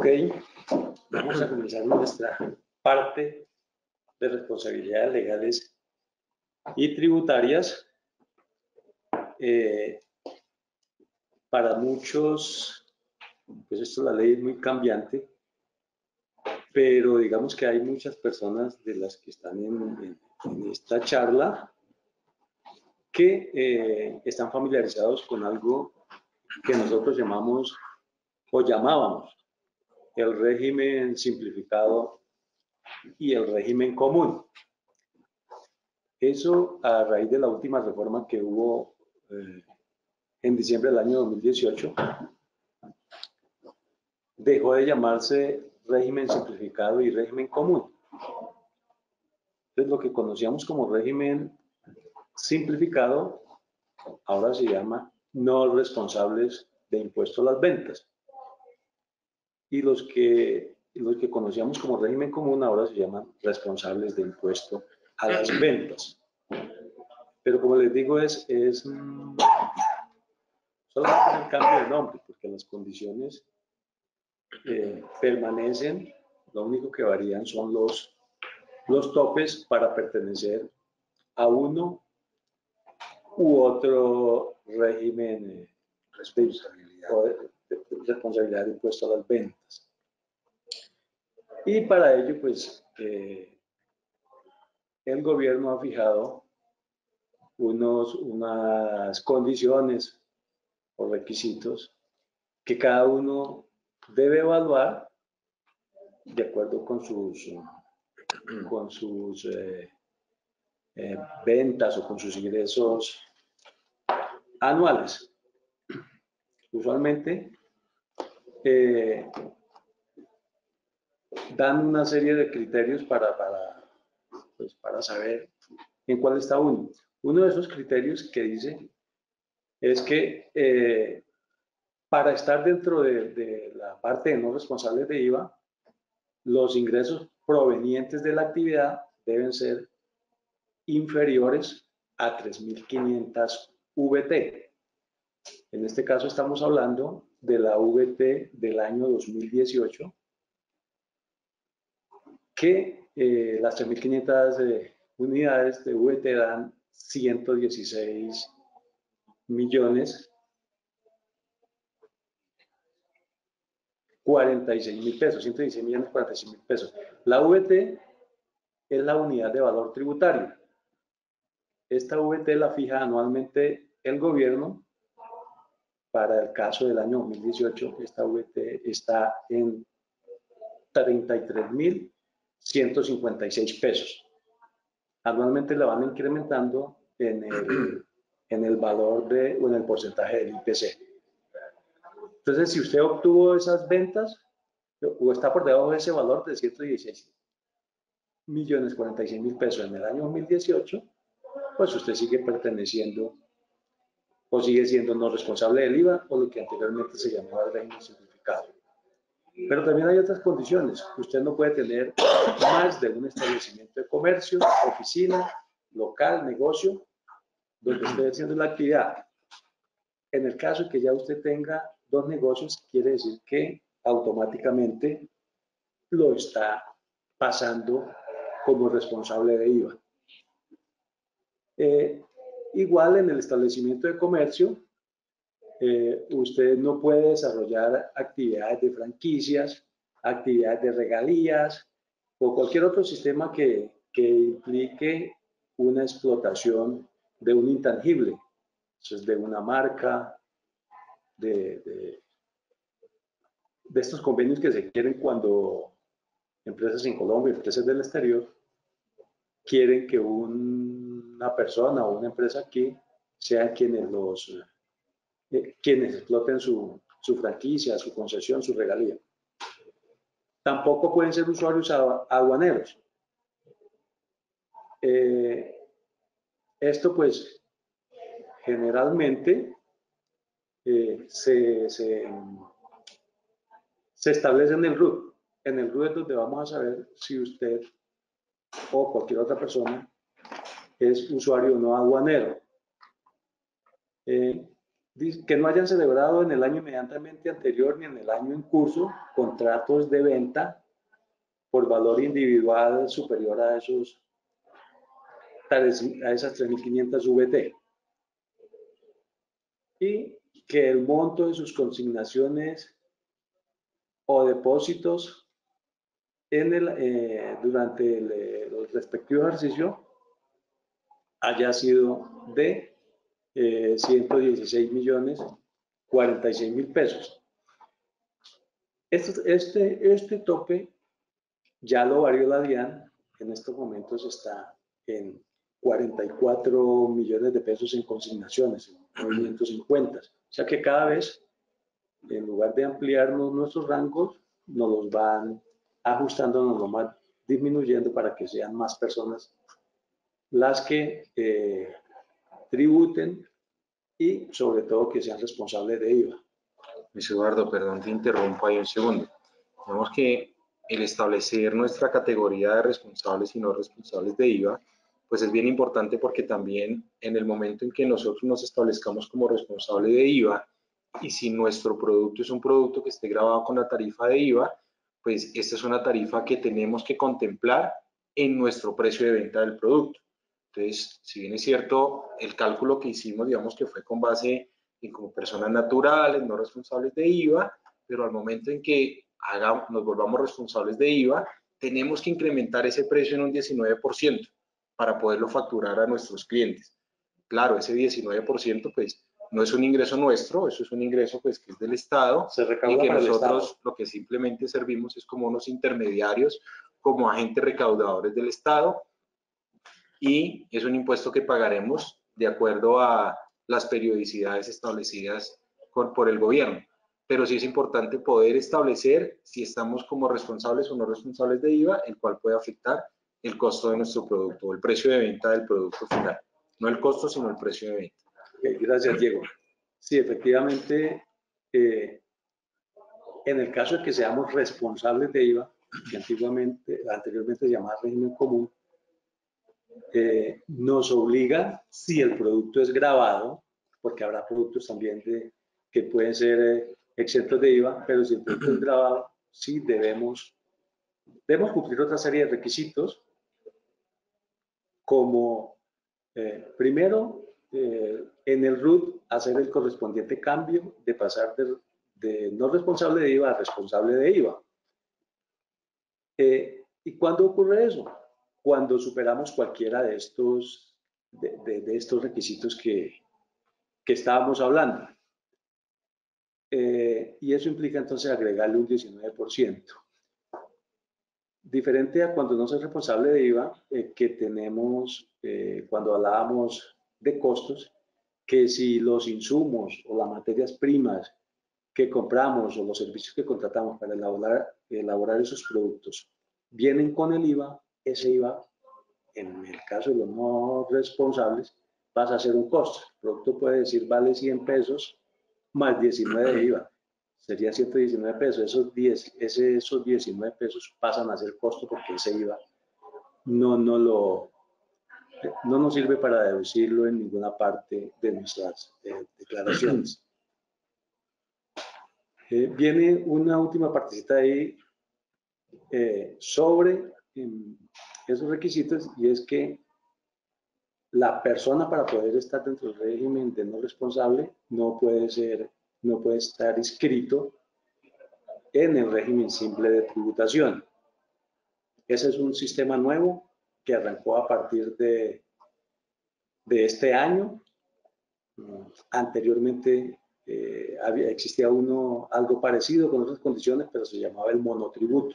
Vamos a comenzar nuestra parte de responsabilidades legales y tributarias. Para muchos, pues esto la ley es muy cambiante, pero digamos que hay muchas personas de las que están en esta charla que están familiarizados con algo que nosotros llamamos o llamábamos el régimen simplificado y el régimen común. Eso a raíz de la última reforma que hubo en diciembre del año 2018, dejó de llamarse régimen simplificado y régimen común. Entonces, lo que conocíamos como régimen simplificado, ahora se llama no responsables de impuesto a las ventas. Y los que conocíamos como régimen común ahora se llaman responsables de impuesto a las ventas. Pero como les digo, solamente es el cambio de nombre, porque las condiciones permanecen. Lo único que varían son los topes para pertenecer a uno u otro régimen de responsabilidad de impuesto a las ventas. Y para ello, pues, el gobierno ha fijado unas condiciones o requisitos que cada uno debe evaluar de acuerdo con sus ventas o con sus ingresos anuales. Usualmente dan una serie de criterios para saber en cuál está uno. Uno de esos criterios que dice es que para estar dentro de la parte de no responsables de IVA, los ingresos provenientes de la actividad deben ser inferiores a 3.500 VT. En este caso estamos hablando de la VT del año 2018, que las 3.500 unidades de VT dan 116 millones 46.000 pesos, 116 millones 46.000 pesos. La VT es la unidad de valor tributario. Esta VT la fija anualmente el gobierno. Para el caso del año 2018, esta VT está en 33.156 pesos. Anualmente la van incrementando en el valor o en el porcentaje del IPC. Entonces, si usted obtuvo esas ventas o está por debajo de ese valor de 116.046.000 pesos en el año 2018, pues usted sigue perteneciendo o sigue siendo no responsable del IVA o lo que anteriormente se llamaba el régimen simplificado. Pero también hay otras condiciones. Usted no puede tener más de un establecimiento de comercio, oficina, local, negocio, donde esté haciendo la actividad. En el caso de que ya usted tenga 2 negocios, quiere decir que automáticamente lo está pasando como responsable de IVA. Igual en el establecimiento de comercio, usted no puede desarrollar actividades de franquicias, actividades de regalías o cualquier otro sistema que implique una explotación de un intangible. Eso es de una marca, de estos convenios que se quieren cuando empresas en Colombia, empresas del exterior, quieren que una persona o una empresa aquí sean quienes exploten su franquicia, su concesión, su regalía. Tampoco pueden ser usuarios aduaneros. Esto pues generalmente se establece en el RUT. En el RUT es donde vamos a saber si usted o cualquier otra persona es usuario no aduanero. que no hayan celebrado en el año inmediatamente anterior ni en el año en curso contratos de venta por valor individual superior a esas 3.500 VT. Y que el monto de sus consignaciones o depósitos durante el respectivo ejercicio haya sido de 116.046.000 pesos. Este tope ya lo varió la DIAN, en estos momentos está en 44 millones de pesos en consignaciones, en movimientos en cuentas. O sea que cada vez, en lugar de ampliarnos nuestros rangos, nos los van ajustando, nos los van disminuyendo para que sean más personas las que tributen y sobre todo que sean responsables de IVA. Luis Eduardo, perdón, te interrumpo ahí un segundo. Digamos que el establecer nuestra categoría de responsables y no responsables de IVA, pues es bien importante porque también en el momento en que nosotros nos establezcamos como responsable de IVA y si nuestro producto es un producto que esté grabado con la tarifa de IVA, pues esta es una tarifa que tenemos que contemplar en nuestro precio de venta del producto. Entonces, si bien es cierto, el cálculo que hicimos, digamos que fue con base en como personas naturales, no responsables de IVA, pero al momento en que nos volvamos responsables de IVA, tenemos que incrementar ese precio en un 19% para poderlo facturar a nuestros clientes. Claro, ese 19% pues no es un ingreso nuestro, eso es un ingreso pues que es del Estado. Se recauda y que para nosotros lo que simplemente servimos es como unos intermediarios, como agentes recaudadores del Estado, y es un impuesto que pagaremos de acuerdo a las periodicidades establecidas por el gobierno. Pero sí es importante poder establecer si estamos como responsables o no responsables de IVA, el cual puede afectar el costo de nuestro producto o el precio de venta del producto final. No el costo, sino el precio de venta. Okay, gracias, Diego. Sí, efectivamente, en el caso de que seamos responsables de IVA, que anteriormente se llamaba régimen común, nos obliga, si el producto es grabado, porque habrá productos también que pueden ser exentos de IVA, pero si el producto es grabado, sí debemos cumplir otra serie de requisitos, como primero, en el RUT hacer el correspondiente cambio de pasar de no responsable de IVA a responsable de IVA. ¿Y cuándo ocurre eso? Cuando superamos cualquiera de estos requisitos que estábamos hablando. Y eso implica entonces agregarle un 19%. Diferente a cuando no soy responsable de IVA, que tenemos cuando hablábamos de costos, que si los insumos o las materias primas que compramos o los servicios que contratamos para elaborar esos productos vienen con el IVA, ese IVA, en el caso de los no responsables, pasa a ser un costo. El producto puede decir vale 100 pesos más 19 de IVA. Sería 119 pesos. Esos 19 pesos pasan a ser costo porque ese IVA no nos sirve para deducirlo en ninguna parte de nuestras declaraciones. Viene una última partecita ahí sobre esos requisitos, y es que la persona, para poder estar dentro del régimen de no responsable, no puede estar inscrito en el régimen simple de tributación. Ese es un sistema nuevo que arrancó a partir de este año. Anteriormente existía algo parecido con otras condiciones, pero se llamaba el monotributo.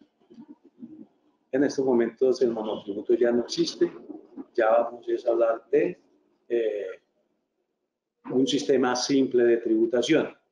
En estos momentos el monotributo ya no existe, ya vamos a hablar de un sistema simple de tributación.